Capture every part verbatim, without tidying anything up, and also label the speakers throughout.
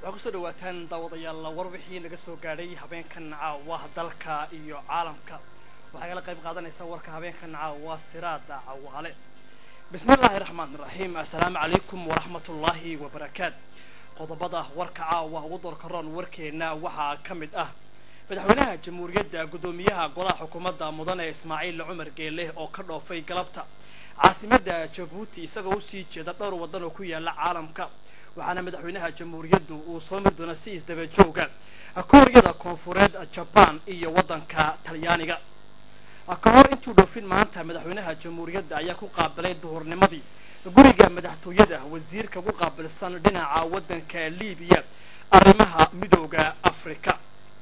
Speaker 1: وأقصد واتن داود يلا وربحين لقصو قاري هبين كان عواه دلكا إيو عالمكا وحاجة قيب قادنا يصور كهبين كان عواه سراد عوالي. بسم الله الرحمن الرحيم. السلام عليكم ورحمة الله وبركاته. قضبضة وركعة ووضر كران وركينا وحا كمد أه مدحوينها جمهورية قدوميها قضاء حكومة مدن إسماعيل عمر قيله أو كردو في قلبتا عاصمة جيبوتي isagoo sii jeeda dhowr wadan oo ku yaala caalamka waxaana madaxweynaha jamhuuriyaddu uu soo mir doona si isdaba jooga Kooriyada Koonfureed Japan iyo wadanka Talyaaniga ka hor intuu dhoofin maanta madaxweynaha jamhuuriyadda ayaa ku qaabilay duhurnimadii guriga madaxtooyada wasiirka ugu qaabilsan dhinaca wadanka Liibiya arrimaha midowga Afrika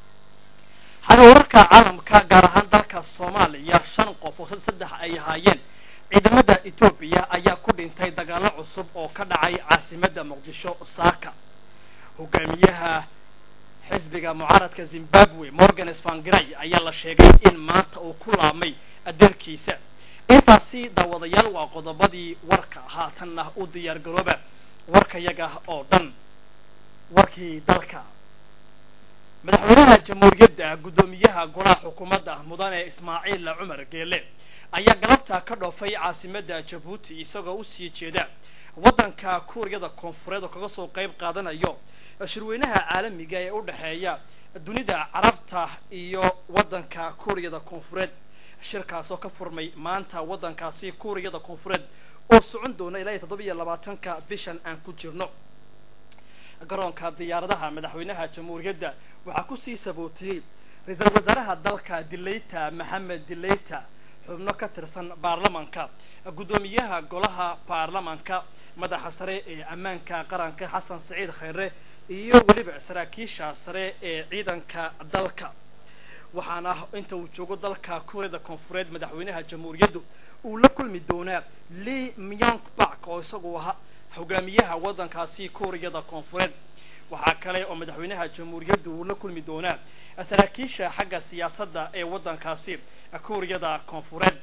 Speaker 1: wararka caalamka gaar ahaan dalka Soomaaliya shan qof oo saddex ay haayeen ciidamada Itoobiya ayaa ku dhintay dagaalo cusub oo ka dhacay caasimadda Muqdisho Saaka hogaamiyaha xisbiga mucaaradka Zimbabwe Morgan Tsvangirai ayaa la sheegay in maanta uu ku laamay adeerkiisa intaasi daawadayaal waa qodobadii warka haatanna u diyaar garooba warka yaga oo dhan warkii dalka madaxweynaha jamhuuriyadda gudoomiyaha golaha xukuumadda mudane Ismaaciil Cumar Geele ayaa galabta ka dhoofay caasimadda Djibouti isagoo u sii jeeda wadanka Kooriyada Koonfureed oo kaga soo qayb qaadanayo shirweynaha caalamiga ee u dhaxeeya dunida Carabta iyo wadanka Kooriyada Koonfureed shirkaas oo ka furmay maanta wadankaasi Kooriyada Koonfureed oo socon doona ilaa toddoba iyo labaatanka bishan aan ku jirno garoonka diyaaradaha madaxweynaha jamhuuriyadda waxa ku sii sabootiyay ra'iisul wasaaraha dalka Dileita Maxamed Dileita xubno ka tirsan baarlamaanka gudoomiyaha golaha baarlamaanka madaxa sare ee ammaanka qaranka Xasan Saciid Khayre iyo waliba saraakiisha sare ee ciidanka dalka waxaana inta uu joogo dalka Kooriyada Koonfureed madaxweynaha jamhuuriyaddu uu la kulmi doonaa Lee Myung-bak oo isagu ahaa hogaamiyaha wadankaasi Kooriyada Koonfureed waxa kale oo madaxweynaha jamhuuriyaddu uu la kulmi doonaa saraakiisha xagga siyaasadda ee wadankaasi Kooriyada Koonfureed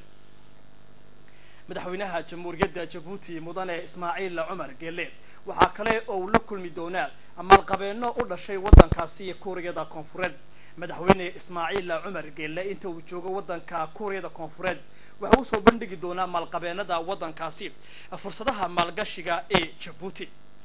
Speaker 1: madaxweynaha jamhuuriyadda Djibouti mudane Ismaaciil Cumar Geele waxa kale oo uu la kulmi doonaa maalqabeeno u dhashay wadankaasi Kooriyada Koonfureed madaxweyne Ismaaciil Cumar Geele inta uu joogo wadanka Kooriyada Koonfureed waxa uu soo bandhigi doonaa maalqabeenada wadankaasi fursadaha maalgashiga ee Djibouti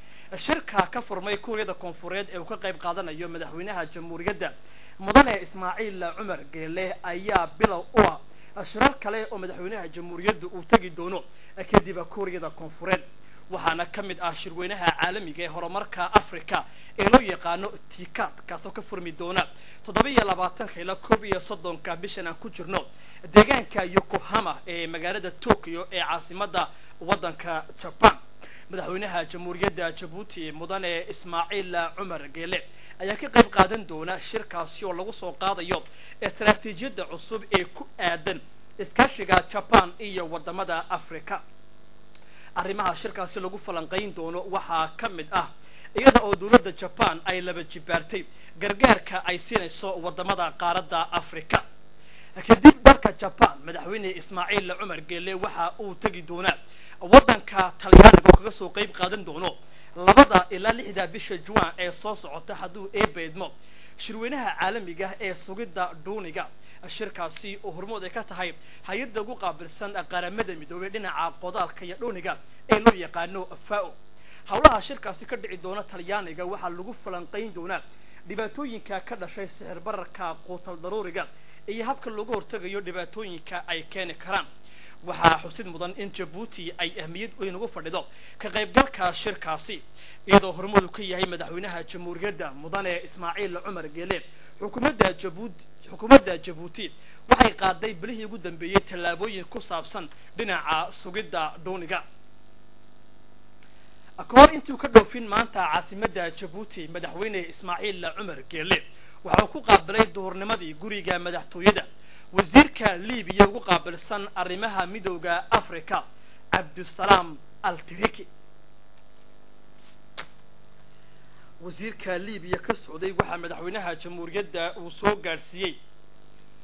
Speaker 1: shirka ka furmay Kooriyada Koonfureed ee uu ka qayb qaadanayo madaxweynaha jamhuuriyadda mudane Ismaaciil Cumar Geele ayaa bilow u ah shirar kale oo madaxweynaha jamhuuriyaddu uu tagi doono kadib Kooriyada Koonfureed waxaana kamid ah shirweynaha caalamiga ee horumarka Afrika ee loo yaqaano TICAD kaasoo ka furmi doona toddoba iyo labaatanka ilaa koob iyo soddonka bishan aan ku jirno deegaanka Yokohama ee magaalada Tokyo ee caasimadda wadanka Japan madaxweynaha jamhuuriyadda Djibouti mudane Ismaaciil Cumar Geele ayaa ka qayb qaadan doona shirkaasi oo lagu soo qaadayo istaraatiijiyadda cusub ee ku aadan iskaashiga Japan iyo wadamada Afrika arrimaha shirkaasi lagu falanqayn doono waxa kamid ah iyada oo dawladda Japan ay laba jibaartay gargaarka ay siinayso wadamada qaaradda Afrika kadib dalka Japan madaxweyne Ismaaciil Cumar Geele waxa uu tagi doonaa wadanka Talyaaniga oo kaga soo qayb qaadan doono labada ilaa lixda bisha Juun ee soo socota haduu eebeedmo shirweynaha caalamiga ee sugidda dooniga shirkaasi oo hormood ay ka tahay hay'adda ugu qaabilsan qaramada midoobay dhinaca qodaalka iyo dooniga ee loo yaqaano FAO hawlaha shirkaasi ka dhici doona Talyaaniga waxa lagu falanqayn doonaa dhibaatooyinka ka dhashay sicir bararka quutal daruuriga iyo habka looga hortagayo dhibaatooyinka ay keeni karaan waxa xusid mudan in Djibouti ay ahmiyad weyn ugu fadhido ka qaybgalka shirkaasi iyadoo hormuud ka yahay madaxweynaha jamhuuriyadda mudane Ismaaciil Cumar Geele xukuumadda Djibouti xukuumadda Djibouti waxay qaaday bilihii ugu dambeeyay tallaabooyin ku saabsan dhinaca sugidda dooniga akoor intuu ka dhoofin maanta caasimadda Djibouti madaxweyne Ismaaciil Cumar Geele waxa ku qaabilay duhurnimadii guriga madaxtooyada wasiirka Liibiya ugu qaabilsan arrimaha midowga Afrika Abdusalaam Al-Tiriki wasiirka Liibiya ka socday waxa madaxweynaha jamhuuriyadda uu soo gaarsiiyay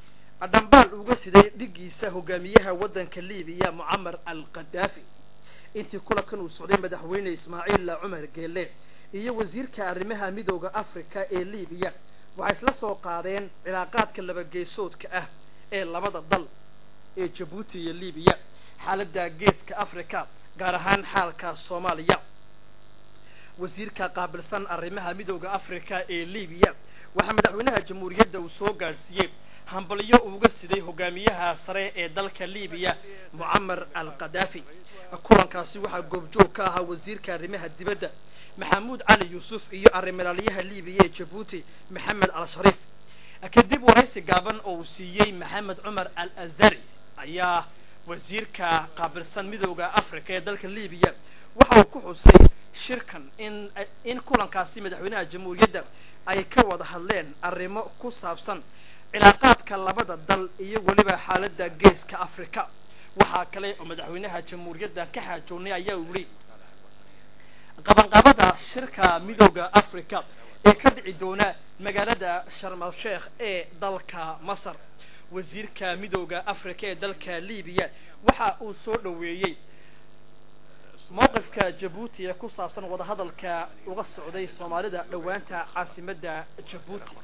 Speaker 1: adambaal uga siday dhigiisa hogaamiyaha wadanka Liibiya Muammar al-Qaddafi intii kulankan uu socday madaxweyne Ismaaciil Cumar Geelle iyo wasiirka arrimaha midowga Afrika ee Liibiya waxay isla soo qaadeen cilaaqaadka laba geesoodka ah ee labada dal ee Djibouti iyo Liibiya xaaladda geeska Afrika gaar ahaan xaalka Soomaaliya wasiirka qaabilsan arrimaha midowga Afrika ee Liibiya waxa madaxweynaha jamhuuriyadda uu soo gaarsiiyay hambalyo uga siday hogaamiyaha sare ee dalka Liibiya Muammar al-Qaddafi kulankaasi waxa goobjoog ka ahaa wasiirka arrimaha dibadda Maxamuud Cali Yuusuf iyo arrimaha Liibiya ee Djibouti Maxamed al-Sharif kadib waraysi gaaban oo siiyay Maxamed Umar al-Azari ayaa wasiirka qaabilsan midowga Afrika ee dalka Liibiya waxa uu ku xusay shirkan in in kulankaasi madaxweynaha jamhuuriyadda ay ka wada hadleen arrimo ku saabsan cilaaqaadka labada dal iyo waliba xaaladda geeska Afrika waxa kale oo madaxweynaha jamhuuriyadda ka xaajoonay ayaa u yiri qabanqaabada shirka midowga Afrika ee ka dhici doona magaalada Sharm el-Sheikh ee dalka Masar wasiirka midowga Afrika ee dalka Liibiya waxa uu soo dhaweeyay موقفك جيبوتي كوسابسن ودا هدلك uga socday Soomaalida dhawaanta caasimadda Djibouti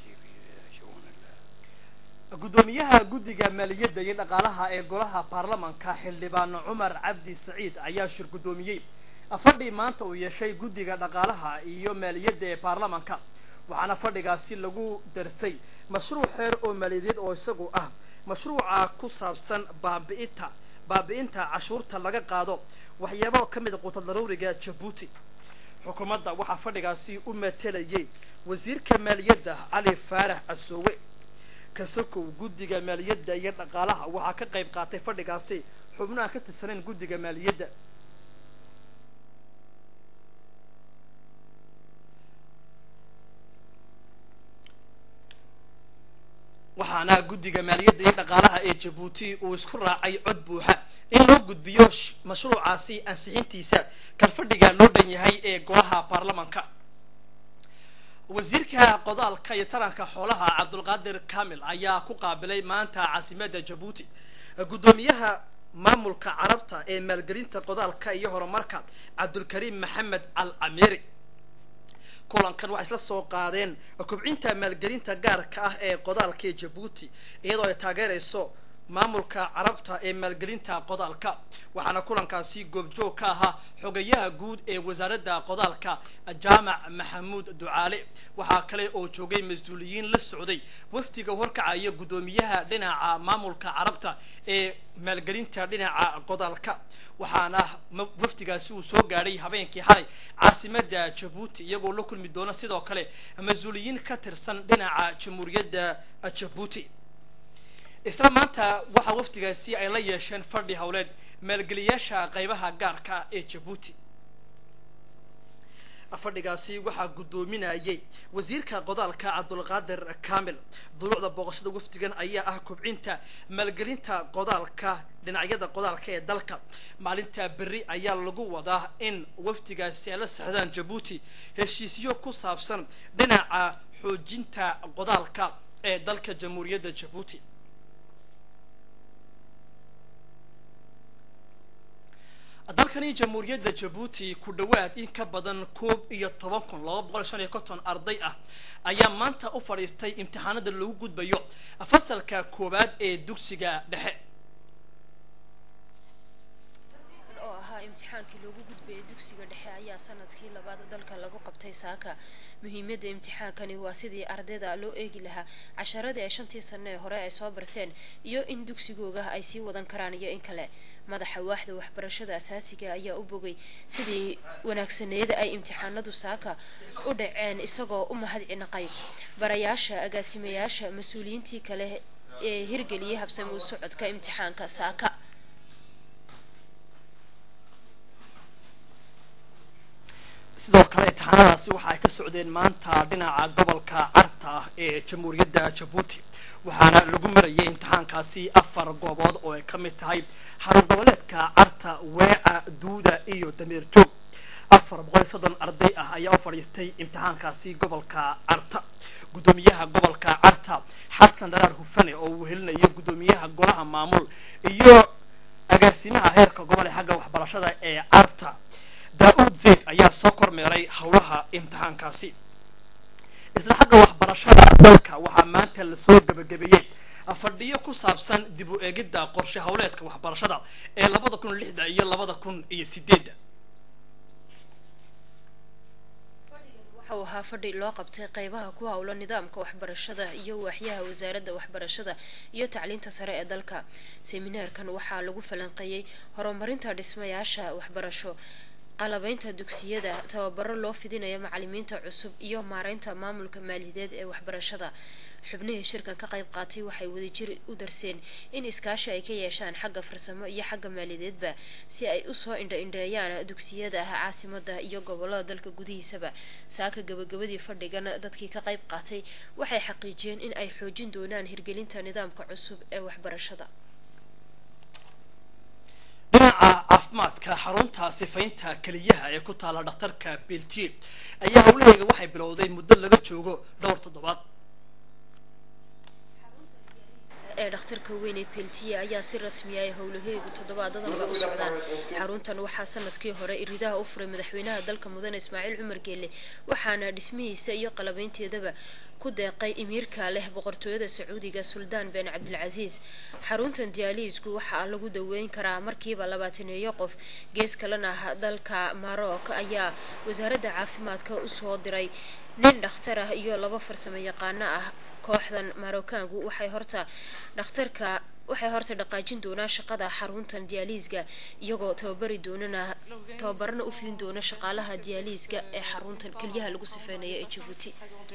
Speaker 1: gudoomiyaha guddiga maaliyadda iyo dhaqaalaha ee golaha baarlamaanka xildhibaan Cumar Cabdi Saciid ayaa shir gudoomiyay afadhi maanta uu yeeshay guddiga dhaqaalaha iyo maaliyadda ee baarlamaanka waxaana fadhigaasi lagu darsay mashruuc xeer oo maaliyadeed oo isagu ah mashruuca ku saabsan baabi'inta baabi'inta cashuurta laga qaado waxyaabo ka mid ah quutal daruuriga Djibouti xukuumadda waxa fadhigaasi u metelayay wasiirka maaliyadda Ali Faarax Asoowe kasoo guddiga maaliyadda iyo dhaqaalaha waxa ka qayb qaatay fadhigaasi xubnaha ka tirsan guddiga maaliyadda waxaana guddiga maaliyadda iyo dhaqaalaha ee Djibouti uu isku raacay cod buuxa in loo gudbiyo mashruucaasi ansixintiisa kan fadhiga loo dhan yahay ee golaha baarlamaanka wasiirka qodaalka iyo taranka xoolaha Cabdulqaadir Kaamil ayaa ku qaabilay maanta caasimadda Djibouti gudoomiyaha maamulka Carabta ee maalgelinta qodaalka iyo horumarka Cabdulkariim Maxamed al-Amiri kulankan waxa isla soo qaadeen kobcinta maalgelinta gaarka ah ee qodaalka Djibouti iyadoo ay taageerayso maamulka Carabta ee maalgelinta qodaalka waxaana kulankaasi goobjoog ka ahaa xogayaha guud ee wasaaradda qodaalka Jaamac Maxamuud Ducaale waxa kale oo joogay mas'uuliyiin la socday wafdiga horkacaya gudoomiyaha dhinaca maamulka Carabta ee maalgelinta dhinaca qodaalka waxaana wafdigaasi uu soo gaaray habeenkii xalay caasimadda Djibouti iyagoo la kulmi doona sidoo kale mas'uuliyiin ka tirsan dhinaca jamhuuriyadda Djibouti isla maanta waxa wafdigaasi ay la yeesheen fadhi hawleed maalgeliyaasha qaybaha gaarka ee Djibouti fadhigaasi waxa gudoominayay wasiirka qodaalka Cabdulqaadir Kaamil duruucda booqashada wafdigan ayaa ah kobcinta maalgelinta qodaalka dhinacyada qodaalka ee dalka maalinta berri ayaa lagu wadaa in wafdigaasi ay la saxdaan Djibouti heshiisyo ku saabsan dhinaca xoojinta qodaalka ee dalka jamhuuriyadda Djibouti dalkani jamhuuriyadda Djibouti ku dhawaad in ka badan koob iyo toban kun laba boqol shan iyo konton arday ah ayaa maanta u fadhiistay imtixaanada lagu gudbayo fasalka koobaad ee dugsiga dhexe
Speaker 2: oo ahaa imtixaankii lagu gudbay dugsiga dhexe ayaa sanadkii labaad dalka lagu qabtay saaka muhiimadda imtixaankani waa sidii ardayda loo eegi lahaa casharadii ay shantii sano ee hore ay soo barteen iyo in dugsigooda ay sii wadan karaan iyo in kale madaxa waaxda waxbarashada asaasiga ayaa u bogay sidii wanaagsaneeyada ay imtixaanadu saaka u dhaceen isagoo u mahadcinaqay barayaasha agaasimayaasha mas'uuliyiintii kale ee hirgeliyay habsami u socodka imtixaanka saaka
Speaker 1: sidoo kale imtixaanadaasi waxa ay ka socdeen maanta dhinaca gobolka Carta ee jamhuuriyadda Djibouti waxaana lagu marayay imtixaankaasi afar goobood oo ay ka mid tahay xarun goboleedka Carta Weeca Duuda iyo Dameer Joog afar boqol iyo soddon arday ah ayaa u fadhiistay imtixaankaasi gobolka Carta gudoomiyaha gobolka Carta Xasan Daraar Hufane oo uu helinayo gudoomiyaha golaha maamul iyo agaasimaha heerka gobol ee xagga waxbarashada ee arta daa'uud zayd ayaa soo kormeeray howlaha imtixaankaasi. isla xagga waxbarashada dalka waxaa maanta lasoo gabagabeeyey fadhiyo ku saabsan dib u eegidda qorshe howleedka waxbarashada ee labada kun lixda iyo labada kun iyo sideedda.
Speaker 2: wuxuu ahaa fadhi loo qabtay qaybaha ku howla nidaamka waxbarashada iyo waaxyaha wasaaradda waxbarashada iyo tacliinta sare ee dalka. seminaarkan waxaa lagu falanqeeyey horumarinta dhismayaasha waxbarasho, qalabaynta dugsiyada, tababaro loo fidinayo macalimiinta cusub iyo maareynta maamulka maaliyadeed ee waxbarashada. xubnihii shirkan ka qayb qaatay waxay wadajir u darseen in iskaashi ay ka yeeshaan xagga farsamo iyo xagga maaliyadeedba si ay usoo indha-indheeyaan dugsiyada caasimada iyo gobolada dalka gudihiisaba. saaka gabagabadii fadhigan dadkii ka qayb qaatay waxay xaqiijiyeen in ay xoojin doonaan hirgelinta nidaamka cusub ee waxbarashada.
Speaker 1: dhinaca caafimaadka, xarunta sifaynta keliyaha ee ku taala dhakhtarka Beltier ayaa howlaheega waxay bilowday muddo laga joogo dhowr toddobaad.
Speaker 2: ee dhakhtarka weyn ee Beltier ayaa si rasmi ah howlaheegu toddobaadadanba u socdaan. xaruntan waxaa sanadkii hore iridaha u furay madaxweynaha dalka mudane Ismaaciil Cumar Geelle, waxaana dhismihiisa iyo qalabaynteedaba ku deeqay emiirka leh boqortooyada Sacuudiga Suldaan bin Cabdilcasiis. xaruntan dialyisku waxaa lagu daweyn karaa markiiba labaataneeyo qof. gees kalena dalka Maroc ayaa wasaaradda caafimaadka u soo diray nin dhakhtar ah iyo laba farsamo yaqaan ah. kooxdan Marookaangu waxay horta dhakhtarka waxay horta dhaqaajin doonaa shaqada xaruntan dialyisga iyagoo tababari doonana tababarna u fidin doona shaqaalaha dialyisga ee xaruntan kaliyaha lagu sifeynayo ee Djibouti.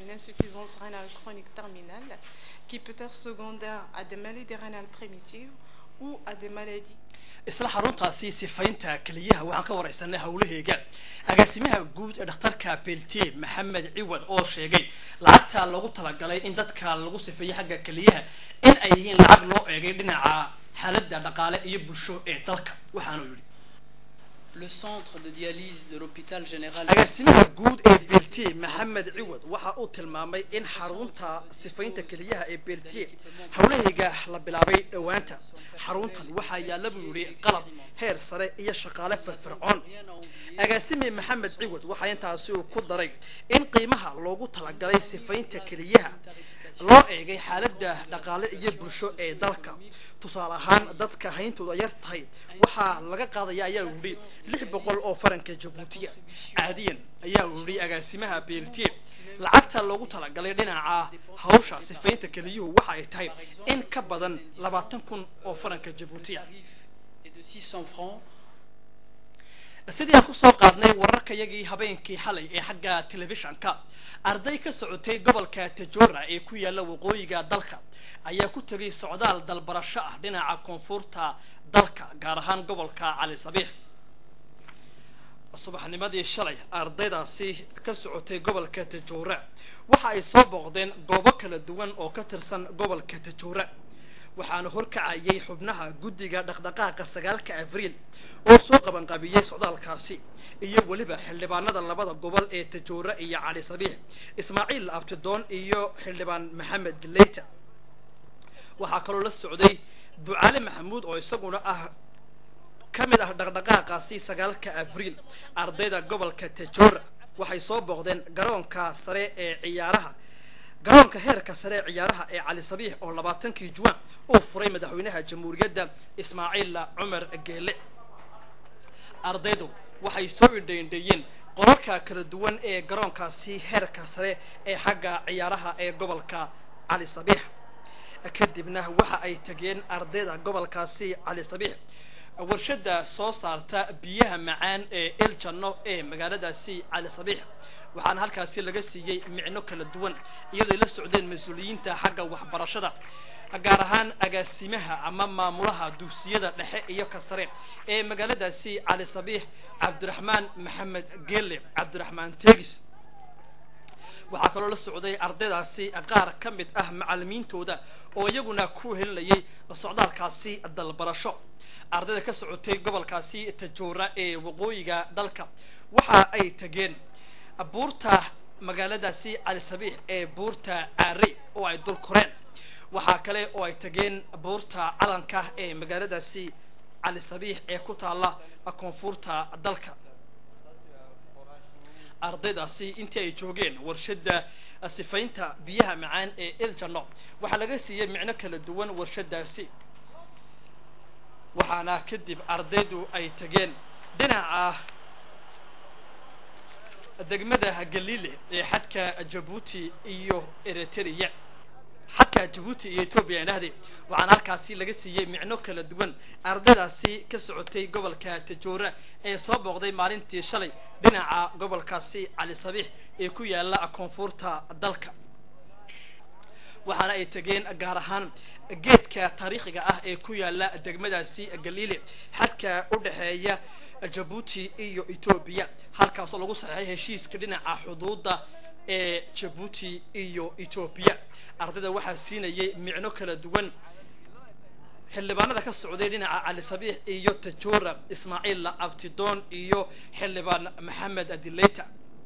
Speaker 3: qui peut être secondaire à des maladies rénales primitives ou à des maladies.
Speaker 1: isla xaruntaasi sifaynta kaliyaha waxaan ka wareysanay howlaheega agaasimaha guud ee dhakhtarka Beltier Maxamed Ciwad oo sheegay lacagta lagu talagalay in dadka lagu sifeeyo xagga kaliyaha in ay yihiin lacag loo eegay dhinaca xaaladda dhaqaale iyo bulsho ee dalka. waxaanu yiri
Speaker 4: le centre de dialyse de l'hôpital général
Speaker 1: agaasimaha guud ee Beltier Maxamed Ciwad waxa uu tilmaamay in xarunta sifaynta kaliyaha ee Beltier howlaheega la bilaabay dhawaanta. xaruntan waxaa yaala buu yiri qalab heer sare iyo shaqaale firfircoon. agaasime Maxamed Ciwad waxa intaasi uu ku daray in qiimaha loogu talagalay sifaynta kaliyaha loo eegay xaaladda dhaqaale iyo bulsho ee dalka. tusaale ahaan dadka hayntooda yar tahay waxaa laga qaadaya ayaa yiri lix boqol oo faranka Djibouti caadiyan ayaa yiri agaasimaha Beltier. lacagta loogu talagalay dhinaca hawsha sifaynta kaliyuhu waxa ay tahay in ka badan labaatan kun oo faranka Djibouti. sidii aan ku soo qaadnay wararkayagii habeenkii xalay ee xagga telefishanka, arday ka socotay gobolka Tajora ee ku yaala waqooyiga dalka ayaa ku tagay socdaal dalbarasho ah dhinaca koonfurta dalka, gaar ahaan gobolka Cali Sabiix. subaxnimadii shalay ardaydaasi ka socotay gobolka Tajora waxa ay soo booqdeen goobo kala duwan oo ka tirsan gobolka Tajora, waxaana horkacayay xubnaha guddiga dhaqdhaqaaqa sagaalka Abriil oo soo qaban qabiyay socdaalkaasi iyo waliba xildhibaanada labada gobol ee Tajora iyo Cali Sabiix, Ismaaciil Abtidoon iyo xildhibaan Maxamed Galeyta. waxaa kaloo la socday Ducaale Maxamuud oo isaguna ah kamid ah dhaqdhaqaaqaasi sagaalka Abriil. ardayda gobolka Tajora waxay soo booqdeen garoonka sare ee ciyaaraha garoonka heerka sare ee ciyaaraha ee Cali Sabiix oo labaatankii Juwan uu furay madaxweynaha jamhuuriyadda Ismaaciil Cumar Geelle. ardaydu waxay soo indheeyeen qoralka kala duwan ee garoonkaasi heerka sare ee xagga ciyaaraha ee gobolka Cali Sabiix. kadibna waxa ay tageen ardayda gobolkaasi Cali Sabiix warshada soo saarta biyaha macaan ee El Janno ee magaaladaasi Cali Sabiix, waxaana halkaasi laga siiyay micno kala duwan iyadoo la socdeen mas'uuliyiinta xagga waxbarashada, gaar ahaan agaasimaha ama maamulaha dugsiyada dhexe iyo ka sare ee magaaladaasi Cali Sabiix Cabdiraxmaan Maxamed Geelle Cabdiraxmaan Tegis. waxaa kaloo la socday ardaydaasi qaar ka mid ah macallimiintooda oo iyaguna ku helinayay socdaalkaasi dalbarasho. ardayda ka socotay gobolkaasi Tajora ee waqooyiga dalka waxa ay tageen buurta magaaladaasi Cali Sabiix ee buurta Caarey oo ay dul koreen. waxaa kale oo ay tageen buurta calanka ee magaaladaasi cali sabiix ee ku taala koonfurta dalka. ardaydaasi intii ay joogeen warshada sifaynta biyaha macaan ee Eljano waxaa laga siiyay micno kala duwan warshadaasi, waxaana kadib ardaydu ay tageen dhinaca degmada Galiile ee xadka Djibouti iyo Eritrea. xadka Djibouti iyo Ethiopia dhahday waxaana halkaasi laga siiyay micno kala duwan ardaydaasi ka socotay gobolka Tajoora ee soo booqday maalintii shalay dhinaca gobolkaasi cali sabiix ee ku yaala koonfurta dalka. waxaana ay tageen gaar ahaan geedka taariikhiga ah ee ku yaala degmadaasi Galiile xadka u dhaxeeya Djibouti iyo Ethiopia, halkaas oo lagu saxeexay heshiiska dhinaca xuduudda ee Djibouti iyo Ethiopia. ardayda waxaa siinayay micno kala duwan xildhibaanada ka socday dhinaca cali sabiix iyo Tajoora, Ismaaciil Abtidoon iyo xildhibaan Maxamed Adileyta.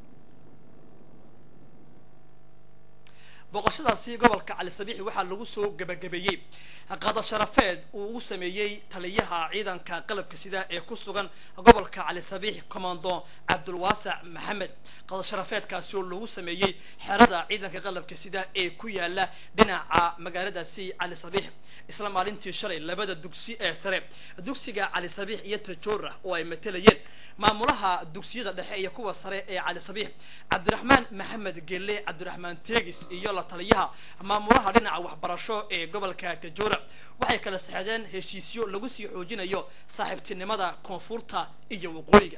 Speaker 1: boqoshadaasi gobolka cali sabiix waxaa lagu soo gabagabeeyay qada sharafeed uu ugu sameeyay taliyaha ciidanka qalabka sida ee ku sugan gobolka cali sabiix commando Cabdulwaasac Maxamed. qada sharafeedkaasi oo lagu sameeyay xerada ciidanka qalabka sida ee ku yaala dhinaca magaaladaasi cali sabiix. isla maalintii shalay labada dugsi ee sare dugsiga cali sabiix iyo Tajoora oo ay matalayeen maamulaha dugsiyada dhexe iyo kuwa sare ee cali sabiix Cabdiraxmaan Maxamed Gelle Cabdiraxmaan Teegis iyo la taliyaha maamulaha dhinaca waxbarasho ee gobolka Tajoora waxay kala saxeexdeen heshiisyo lagu sii xoojinayo saaxiibtinimada koonfurta iyo waqooyiga.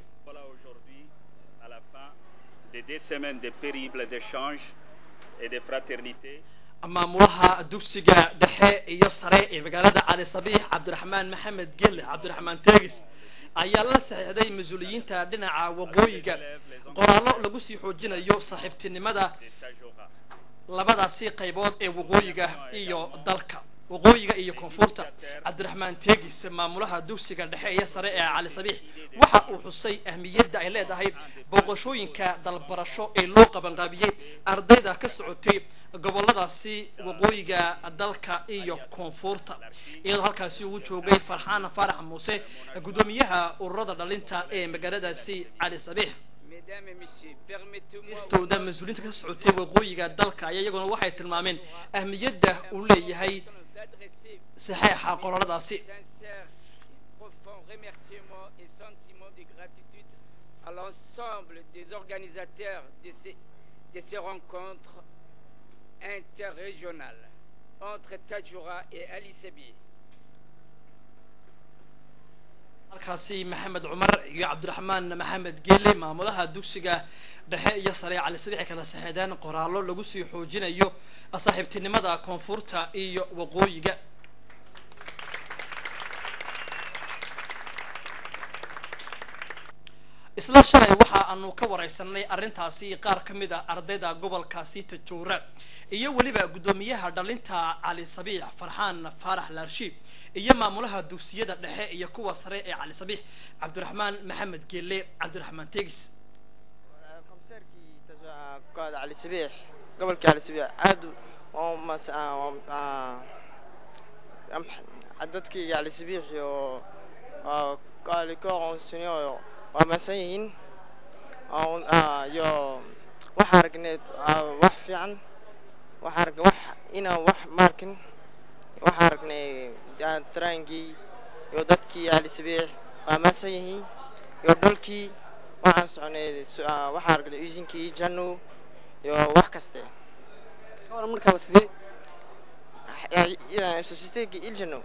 Speaker 5: de deux semaines de périple d'échange et de fraternité.
Speaker 1: maamulaha dugsiga dhexe iyo sare ee magaalada cali sabiix Cabdiraxmaan Maxamed Gelle Cabdiraxmaan Teegis ayaa la saxeexday mas'uuliyiinta dhinaca waqooyiga qoraallo lagu sii xoojinayo saaxiibtinimada labadaasi qaybood ee waqooyiga iyo dalka waqooyiga iyo koonfurta. Cabdiraxmaan Teegis maamulaha dugsiga dhexe iyo sare ee cali sabiix waxa uu xusay ahmiyadda ay leedahay booqashooyinka dalbarasho ee loo qabanqaabiyay ardayda ka socotay goboladaasi waqooyiga dalka iyo koonfurta, iyadoo halkaasi uu joogay Farxaan Faarax Muuse gudoomiyaha ururada dhalinta ee magaaladaasi cali sabiix. istooda mas'uuliyiinta ka socotay waqooyiga dalka ayaa iyaguna waxay tilmaameen ahmiyadda uu leeyahay saxeexa qoraaladaasi.
Speaker 6: à l'ensemble des organisateurs de ces, de ces rencontres interrégionales entre Tajoora et Ali Sabiix.
Speaker 1: halkaasi Maxamed Cumar iyo Cabdiraxmaan Maxamed Gelle maamulaha dugsiga dhexe iyo sare cali sabiix kala saxeexdeen qoraallo lagu sii xoojinayo saaxiibtinimada koonfurta iyo waqooyiga. isla shalay waxa aanu ka wareysanay arrintaasi qaar ka mid ah ardayda gobolkaasi Tajoora iyo waliba gudoomiyaha dhalinta cali sabiix Farxaan Faarax Laarshiib iyo maamulaha dugsiyada dhexe iyo kuwa sare ee cali sabiix Cabdiraxmaan Maxamed Gelle Cabdiraxmaan Teegis.
Speaker 7: komisarkii Tajoora cali sabiix gobolka cali sabiix aad oo mas dadkii cali sabiix iyo qaali koonsiyo waa masayin yo waxa aragnay wax fiican waxa aragnay wax ina wax markin waxa aragnay traingi yo dadkii cali sabiix waa masayin yo dalkii waxaan soconay waxa aragnay iisinkii Jano yo wax kaste
Speaker 8: hore markaa sidii
Speaker 7: ya société Iljano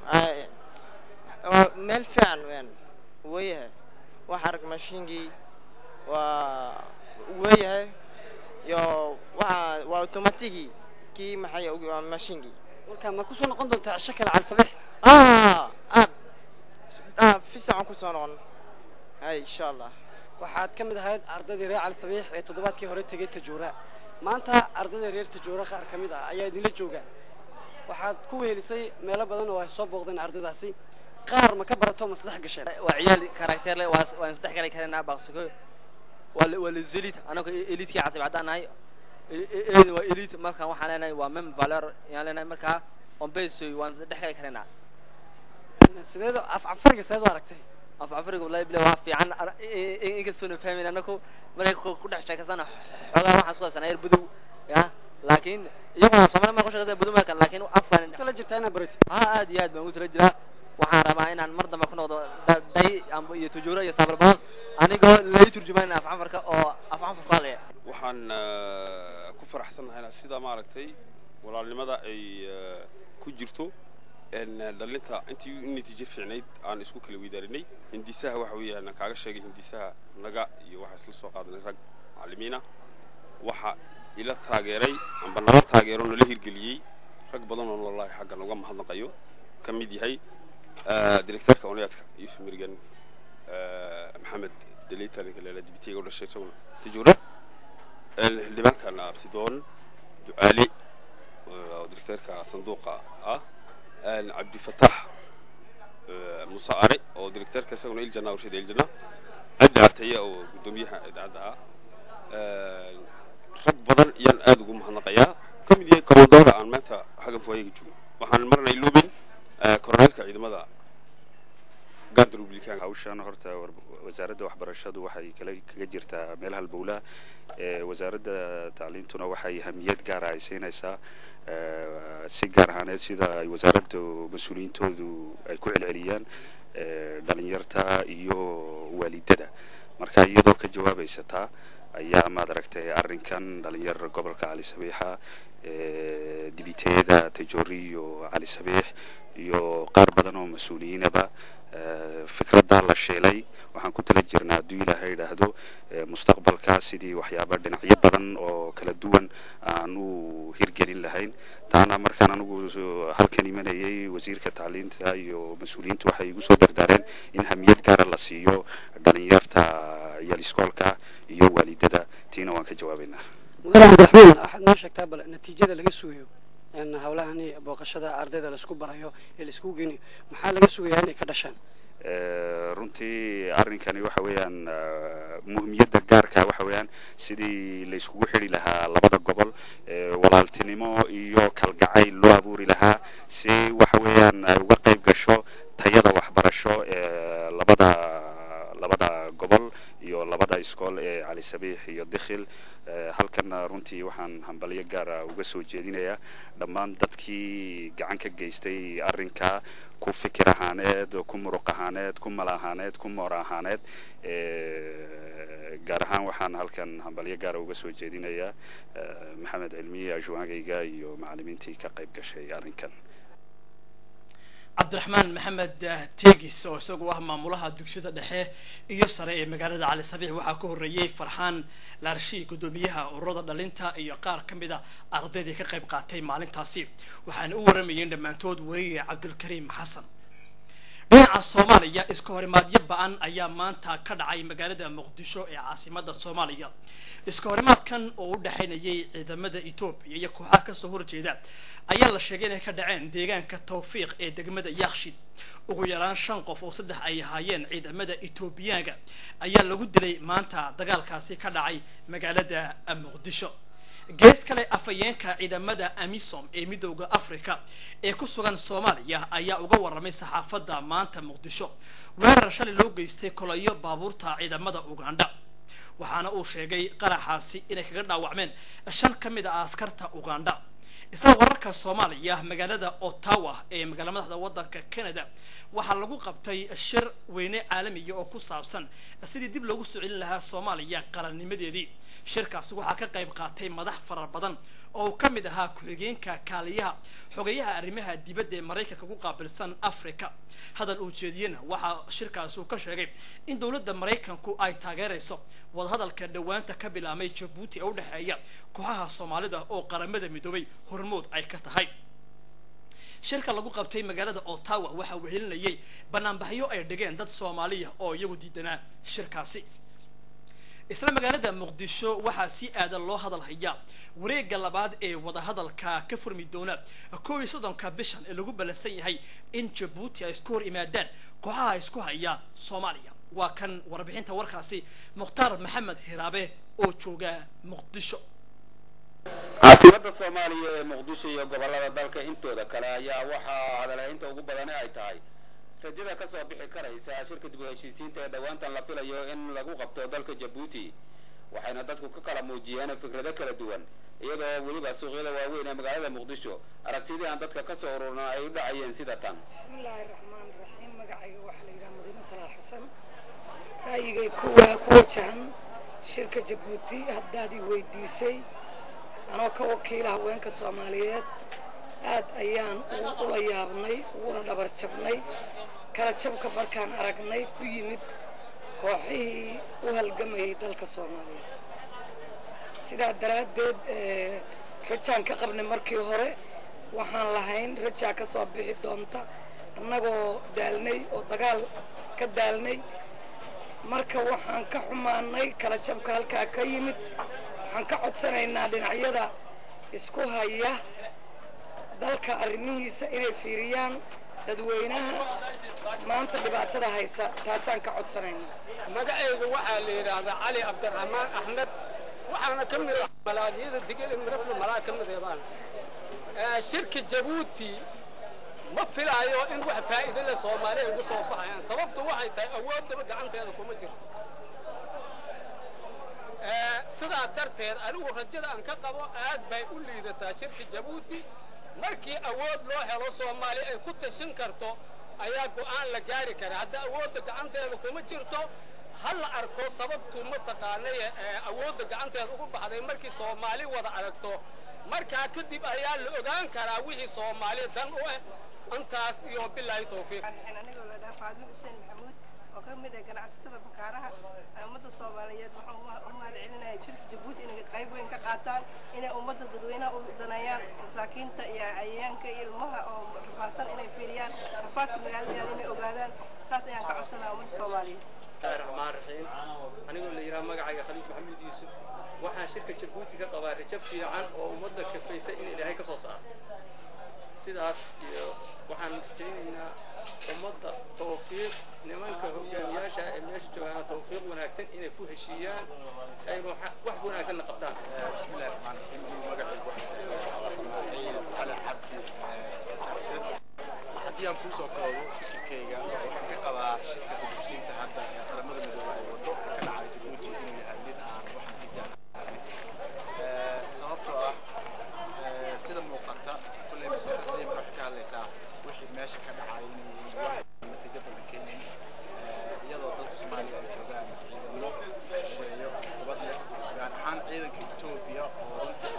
Speaker 7: meel fiican weyn weeyahay waxa arag mashiingi waa weeyahay yo waxa waa automatic ki maxay waa mashiingi
Speaker 8: marka ma ku soo noqon doontaa cisho kale cali sabiix
Speaker 7: ah ah ah fiican ku soo noqon hay insha Allah.
Speaker 8: waxaad ka mid ahayd ardaydii reer cali sabiix ee toddobaadkii hore tagay Tajoora, maanta ardayda reer Tajoora qaar ka mid ah ayaa idinla jooga. waxaad ku weelisay meelo badan oo ay soo booqdeen ardaydaasi, qaar ma ka barato maslax gashay
Speaker 9: waa ciyaal karakter leh waan saddex galay kareenaa baqsiko wala wala zelid anaga elite ka casib cadanahay ee waa elite marka waxaan leenahay waa mem valor yaan leenahay marka on base waan saddex galay kareenaa.
Speaker 8: sideed af afariga sideed u aragtay
Speaker 9: af afriga wallahi bilaa waa fiican iga soo fahmin anaku markay ku dhex sheekasana xogaa waxaas ku sanayr budow ya laakiin iyaguna Soomaaliya ma ku shaqeeyay budow ma kan laakiin afan
Speaker 8: kala jirtaa ina barit
Speaker 9: ha aad iyo aad baan u tira jiraa waxaan rabaa inaan mar dambe ku noqdo day amba iyo tujuura iyo sabar baas anigoo lay turjumaan af afrika oo af afrika leh
Speaker 10: waxaan ku faraxsanahay sida ma aragtay walaalnimada ay ku jirto ان dhalinta intii natiijo fiicneed aan isku kala weydaarinay hindisaha waxa weeyaan kaaga sheegay hindisaha naga iyo waxa isla soo qaadanay rag macallimiina waxa ila taageeray amba nala taageero nala hirgeliyay rag badan oo wallahi xagga naga mahadnaqayo kamid yahay directorka onaadka Yusuf Mirgan Maxamed Daliita la dibitiga oo dhashay tijura libankan absidoon ducaali oo directorka sanduuqa ah عبد الفتاح مصاري او ديريكتور كسغنا الجنة ورشيد الجنة عداتيا او قدوميها عدها رب بدن يان اد ugu mahadnaqaya kamid yahay komandoora aan maanta xaga fooyay joogo waxaan marnay lubin korneelka ciidamada gaarda republican
Speaker 11: hawshan horta wasaaradda waxbarashadu waxay kala kaga jirtaa meelaha halbowla ee wasaaradda tacliintuna waxay hamiyad gaar ah siinaysaa si gaar ahaaneed sida ay wasaaradda mas'uuliyiintoodu ay ku celceliyaan dhalinyarta iyo waalidada marka iyadoo ka jawaabaysa taa ayaa maad aragtay arrinkan dhalinyar gobolka Cali Sabiixa dibiteeda Tajoori iyo Cali Sabiix iyo qaar badan oo mas'uuliyiinaba fikradda la sheelay waxaan ku tala jirnaa haddii Ilaahay yiraahdo mustaqbalka sidii waxyaabo dhinacyo badan oo kala duwan aan u hirgelin lahayn taana markaan anigu halkan imanayay wasiirka tacliinta iyo mas'uuliyiintu waxay igu soo dardaareen in hamiyad gaar ah la siiyo dhalinyarta iyo iskoolka iyo waalidada tiina waan ka jawaabaynaa
Speaker 8: mudane Abdiraxmaan waxaad noo sheegtaa bal natiijada laga sugayo in hawlahani booqashada ardayda la isku barayo ee la isku geeyo maxaa laga sugayaa inay ka dhashaan
Speaker 11: runtii arrinkani waxa weeyaan muhiimiyadda gaarka waxa weeyaan sidii la iskugu xiri lahaa labada gobol walaaltinimo iyo kalgacayl loo abuuri lahaa si waxa weeyaan ay uga qayb gasho tayada waxbarasho ee labada labada gobol iyo labada iskool ee Cali Sabiix iyo Dikhil halkan runtii waxaan hambalyo gaar ah uga soo jeedinayaa dhammaan dadkii gacan ka geystay arrinka ku fikir ahaaneed ku muruq ahaaneed ku mal ahaaneed ku moor ahaaneed gaar ahaan waxaan halkan hambalyo gaar ah uga soo jeedinayaa Maxamed Cilmi ajwaangayga iyo macallimiintii ka qayb gashay arrinkan
Speaker 1: cabdiraxmaan maxamed teegis oo isagu ah maamulaha dugsiyada dhexe iyo sare ee magaalada Cali Sabiix waxaa ka horeeyay Farxaan Laarshi gudoomiyaha ururada dhalinta iyo qaar kamid ah ardayda ka qayb qaatay maalintaasi waxaana u waramayeen dhamaantood wariye Cabdulkariim Xasan dhinaca Soomaaliya iska horimaadyo ba'an ayaa maanta ka dhacay magaalada Muqdisho ee caasimadda Soomaaliya iska horimaadkan oo u dhaxaynayay ciidamada Itoobiya iyo kooxaha ka soo horjeeda ayaa la sheegay inay ka dhaceen deegaanka Tawfiiq ee degmada Yaaqshid ugu yaraan shan qof oo saddex ay ahaayeen ciidamada Itoobiyaga ayaa lagu dilay maanta dagaalkaasi ka dhacay magaalada Muqdisho gees kale afayeenka ciidamada AMISOM ee midowga Afrika ee ku sugan Soomaaliya ayaa uga waramay saxaafadda maanta Muqdisho weerar shalay loo geystay kolayo baabuurta ciidamada Uganda waxaana uu sheegay qaraxaasi inay kaga dhaawacmeen shan kamid ah askarta Uganda isla wararka Soomaaliya magaalada Ottawa ee magaalada madaxda wadanka Canada waxa lagu qabtay shir weyne caalami ah oo ku saabsan sidii dib loogu soo celin lahaa Soomaaliya qarannimadeedii shirkaasi waxa ka qayb qaatay madax fara badan oo kamid ahaa ku-xigeenka kaaliyaha xogeyaha arrimaha dibadda ee Mareykanka ku qaabilsan Afrika hadal uu jeediyana waxa shirkaasi uu ka sheegay in dawladda Mareykanku ay taageerayso wadahadalka dhawaanta ka bilaabmay Djibouti oo u dhaxeeya kooxaha Soomaalida oo qaramada midoobay hormood ay ka tahay shirka lagu qabtay magaalada Ottawa waxa uu helinayay banaanbaxyo ay dhigeen dad Soomaaliya oo iyagu diidanaa shirkaasi isla magaalada Muqdisho waxa si aad loo hadal hayaa wareegga labaad ee wada hadalka ka furmi doona koob iyo soddonka bishan ee lagu balansan yahay in Djibouti ay isku hor imaadaan kooxaha isku haya Soomaaliya waa kan warbixinta warkaasi Mukhtaar Maxamed Hiraabe oo jooga Muqdisho
Speaker 12: caasimada Soomaaliya ee Muqdisho iyo gobolada dalka intooda kale ayaa waxa hadalaynta ugu badan ay tahay rajada ka soo bixi karaysa shirka dib u heshiisiinta ee dhowaantan la filayo in lagu qabto dalka Jabuuti waxayna dadku ka kala muujiyeen fikrado kala duwan iyadoo weliba suuqyada waaweyn ee magaalada Muqdisho aragtidii aan dadka ka soo ururnaa ay u dhacayeen sida tan.
Speaker 13: Bismillahir Rahmanir Rahim magacayga waxa la yiraahdaa Madiina Salaah Xasan raayigay kuwa ku wajahan shirka Jabuuti haddaad i weydiisay anoo ka wakiil ah haweenka Soomaaliyeed aad ayaan ula yaabnay una dhabar jabnay kala jabka markaan aragnay ku yimid kooxihii u halgamayay dalka Soomaaliya sidaa daraaddeed rajaan ka qabnay markii hore waxaan lahayn rajaa ka soo bixi doonta annagoo daalnay oo dagaal ka daalnay marka waxaan ka xumaanay kala jabka halkaa ka yimid waxaan ka codsanaynaa dhinacyada isku haya dalka arrimihiisa inay fiiriyaan dadweynaha maanta dhibaatada haysa taasaan ka codsanaynaa
Speaker 14: magacayga waxaa la yidhaahdaa cali cabdiraxmaan axmed waxaana ka mid ah malaadiyada digil mirafla malaa ka mid eebaan shirka Jabuuti ma filaayo in wax faa'iido leh Soomaaliya uga soo baxayaan sababtu waxay tahay awoodaba gacanteeda kuma jirto sidaa darteed anigu rajada aan ka qabo aad bay u liidataa shirka Jabuuti markii awood loo helo Soomaaliya ay ku tashin karto ayaa go'aan la gaari karaa hadda awoodda gacanteeda kuma jirto hal la arko sababtu ma taqaanay awoodda gacanteeda ugu baxday markii Soomaali wada aragto markaa kadib ayaa la ogaan karaa wixii Soomaali dan u ah antaas iyo billahi tawfiiq
Speaker 15: anigoo la dhaaf Faadimo Hussein Maxamuud oo ka mid ah ganacsatada bakaaraha ummadda Soomaaliyeed waxaan u mahad celinayaa shirka Jabuuti inay qayb weyn ka qaataan inay ummadda dadweynaha u danayaan masaakiinta iyo cayayaanka iyo ilmaha oo rafaasan inay fiiriyaan rafaadka magaalada inay ogaadaan saas ayaan ka codsanayaa ummadda Soomaaliyeed
Speaker 16: الرحمن الرحيم أنا أقول لي رام مقعد خليج محمد يوسف وحنا شركة جبوتي كقبار رجب في عن ومدة شفيسة إن إلى هيك صوصة سيداس وحنا جينا ومدة توفيق نمان كهوجان ياشا إمياش جوانا توفيق وناكسن إن يكون هالشيان أي واحد وناكسن نقطان
Speaker 17: بسم الله الرحمن الرحيم مقعد إسماعيل على حبتي haddii aan kuu soo koobo fikirkayga waxaan ka qabaa shirka dibushiinta hadda ee qaramada midoobay ay wado ka dhacay Jabuuti inuu yahay mid aan wax diidan sababtoo ah sida muuqata kulley maskaxda saliimka waxay ka hadlaysaa wixii meesha ka dhacay inay wax natiijo badan keenin iyadoo dadka Soomaaliya ay joogaan ciidamo shisheeyo gobol leh gaar ahaan ciidanka Itoobiya oo runtii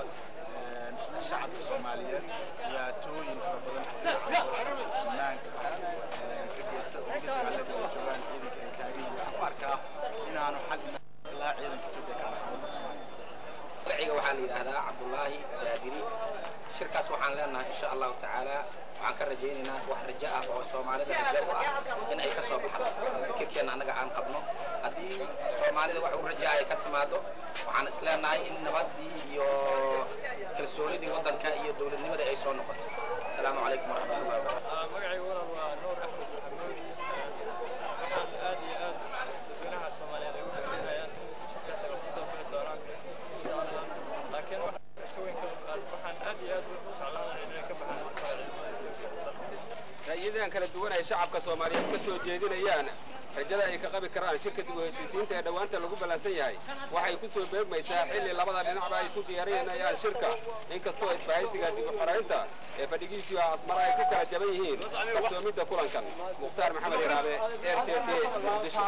Speaker 17: shacabka Soomaaliyeed dhibaatooyin fara badan ammaanka ka geysta oo dadka joogaan ciidanka ay taagan yihiin arkaa inaanu xal ilaa ciidanka Itoobiya ka dhacdo
Speaker 18: magaciga waxaa la yidhaahdaa Cabdullaahi Jaabiri shirkaas waxaan leenahay insha allahu tacaala waxaan ka rajaynaynaa wax rajo ah oo Soomaalida rajo u ah in ay ka soo baxdo fikirkeena annaga aan qabno haddii Soomaalida wax u rajo ay ka timaado waxaan isleenahay in nabadii iyo kalsoonidii waddanka iyo dowladnimada ay soo noqoto asalaamu calaykum waraxmatullahi wabarakaatu
Speaker 16: magacayga walaal waa Nuur Axmed Maxamuud waxaan aad iyo aad dadweynaha Soomaaliyeed ay u rajaynaayaan shirkaas ay ku soo bixi doonaan insha Allah laakiin rajooyinka waxaan aad iyo aad u jeclaanahay inay ka baxaan
Speaker 12: ra'yidan kala duwan ay shacabka Soomaaliyeed ka soo jeedinayaan rajada ay ka qabi karaan shirka dib u heshiisiinta ee dhawaanta lagu balansan yahay waxay ku soo beegmaysaa xilli labada dhinacba ay isu diyaarinayaan shirka inkastoo isbahaysiga dib u xaraynta ee fadhigiisu asmara ay ku kala jaban yihiin kalsoomida kulankan mukhtaar maxamed iraabe R T D Muqdisho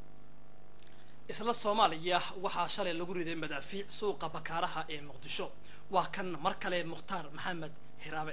Speaker 1: isla Soomaaliya waxaa shalay lagu riday madaafiic suuqa bakaaraha ee Muqdisho waa kan mar kale mukhtaar maxamed iraabe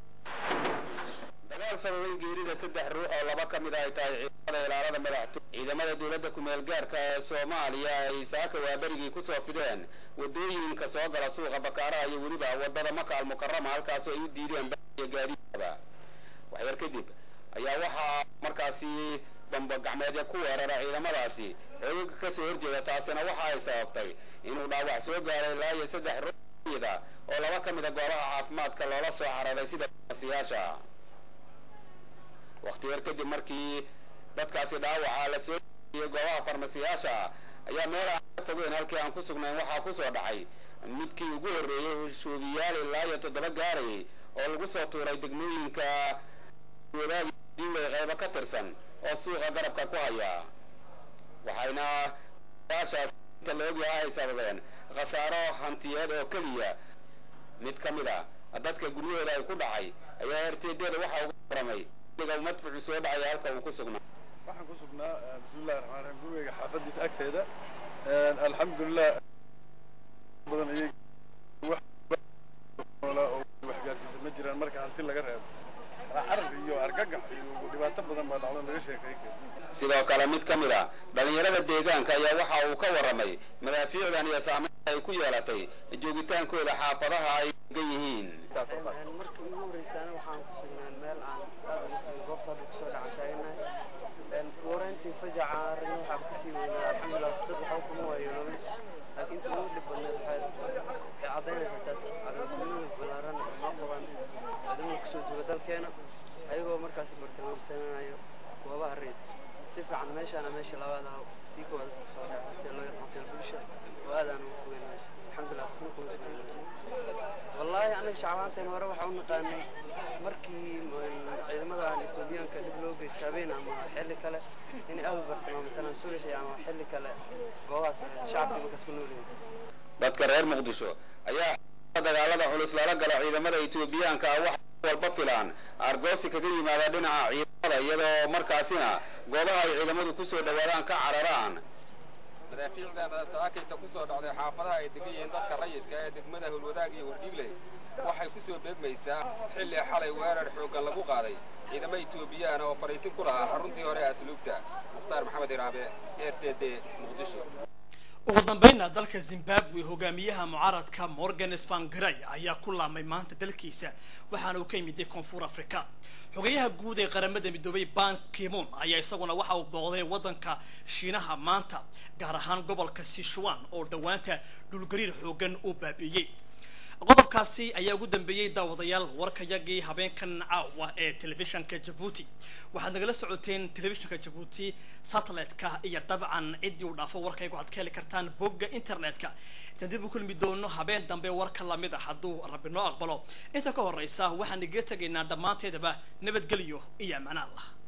Speaker 12: dagaal sababay geerida saddex ruux oo laba ka mid ah ay tahay ciidamada ilaalada madaxtooyada ciidamada dowladda ku meel gaarka ee Soomaaliya ay saaka waabarigii ku soo fideen wadooyinka soo gala suuqa bakaaraha iyo weliba wadada Maka al-Mukarrama halkaas ay u diideen gaadiidka wax yar kadib ayaa waxaa markaasi bamba gacmeedya ku weerara ciidamadaasi xoogga ka soo horjeeda taasina waxa ay sababtay inuu dhaawac soo gaaray ilaa iyo saddex ruux oo laba ka mid ah goobaha caafimaadka loola soo cararay sida siyaasha waqti yar kadib markii dadkaasi dhaawaca la soo iyo goobaha farmasiyaasha ayaa meel aan fogeyn halkii aan ku sugnayn waxaa ku soo dhacay midkii ugu horreeyay shoobiyaal ilaa iyo toddoba gaarayay oo lagu soo tuuray degmooyinka wadaag dhiilay qaybo ka tirsan oo suuqa garabka ku haya waxayna yaashaas inta la ogyahay ay sababeen khasaaro hantiyeed oo keliya mid ka mid ah dadka guryahooda ay ku dhacay ayaa horteedeeda waxa ugu waramay iliga uu madfuucu soo dhacay halka uu ku sugnaa
Speaker 19: waxaan ku sugnaa bismillahi raxmaani raxiim gurigayga xaafadiisa agteeda alxamdulilah badan ayay wax gaarsiisa ma jiraan marka hanti laga reebo carab iyo argagax iyo dhibaato badan baa dhacdo laga sheekay
Speaker 12: sidoo kale mid ka mid ah dhalinyarada deegaanka ayaa waxa uu ka waramay madaafiicdan iyo saameynta ay ku yeelatay joogitaankooda xaafadaha ay degan yihiin
Speaker 20: markii ugu horeysana waxaan ku sugnaan meel aan aad goobta hadda kusoo dhacan taagnahay wareyntii fajaca arrin waxaa ka sii weynaa alxamdulilah dad waxa kuma waayeelobay laakiin inta ugu dhib badneed waxay caddaynaysaa taas calaamooyin ballaaran noo qaban ciidamada kusoo duula dalkeena ayagoo markaasi bartilmaamsananayo goobaha rayidka si fiican meeshaana meesha labaad ah sii koowaad kusoo dhacay loo yaqaan hotel bulsha oo aad aan ugu fogeyn meesha alxamdulilah qofna kuma sugnaan wallaahi anaga shacbaanteen hore waxaa u naqaanay markii ciidamadan etoobiyaanka dhib loo geysta habeen ama xilli kale inay aad u bartilmaamsanaan sulixi ama xilli kale goobahaas shacabka markaas ku nool yihiin
Speaker 12: dadka reer muqdisho ayaa dagaalada culus lala galo ciidamada etoobiyaanka wax walba filaan argoosi kaga yimaada dhinaca ciidamada iyadoo markaasina goobaha ay ciidamadu ku soo dhawaadaan ka cararaan
Speaker 21: madaafiicdan saakayta ku soo dhacday xaafadaha ay degan yihiin dadka rayidka ee degmada howlwadaag iyo wardhiigley waxay ku soo beegmaysaa xilli xalay weerar xooggan lagu qaaday ciidamo etoobiyaan oo fariisin ku lahaa xaruntii hore asluubta mukhtaar maxamed iraabe r t d muqdisho
Speaker 1: ugu dambayna dalka Zimbabwe hogaamiyaha mucaaradka Morgan Tsvangirai ayaa ku laamay maanta dalkiisa waxaana uu ka yimid koonfur Afrika xogayaha guud ee qaramada midoobay Ban Ki-moon ayaa isaguna waxa uu booqday wadanka Shiinaha maanta gaar ahaan gobolka Sichuan oo dhawaanta dhulgariir xoogan uu baabiiyay qodobkaasi ayaa ugu dambeeyay daawadayaal warkayagii habeenkan caawa ee telefishanka Djibouti waxaad nagala socoteen telefishanka Djibouti satellite-ka iyo dabcan cidii u dhaafo warkaygu waxaad ka heli kartaan bogga internetka intaan dib u kulmi doono habeen dambe warka la mid ah hadduu rabbi noo aqbalo inta ka horeysa waxaan iga tegaynaa dhammaanteedaba nabadgelyo iyo ammaan Allah